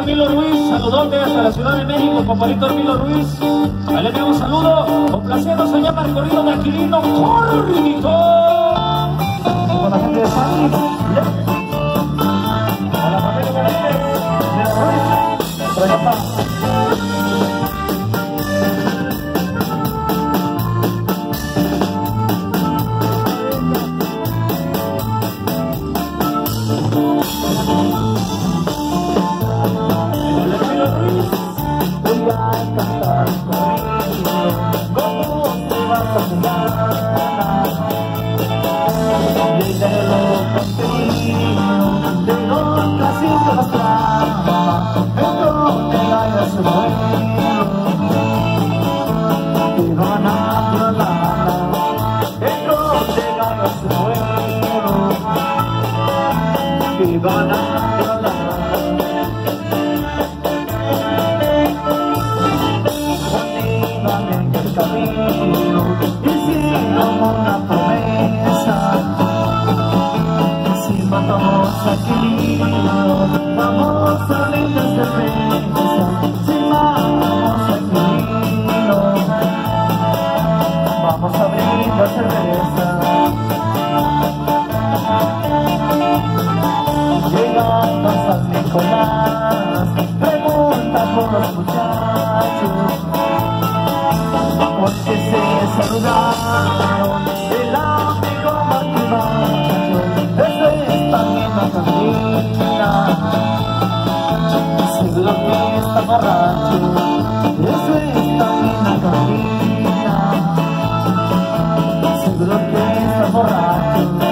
Hermilo Ruiz, saludote hasta la Ciudad de México, compadrito Hermilo Ruiz. Ahí le envío un saludo, complaciendo se llama el corrido de Aquilino, corridito. Con la gente de San a la familia Menéndez, de la Ruiz, Trayapa. Vamos a brindar cerveza, sí, vamos a Aquilino, vamos a brindar cerveza. Llegando a San Nicolás, pregunta por los muchachos, porque se saludaron el amigo matrimonio. Eso es también la cantina, seguro que está borracho. Eso es también la cantina, seguro que está borracho.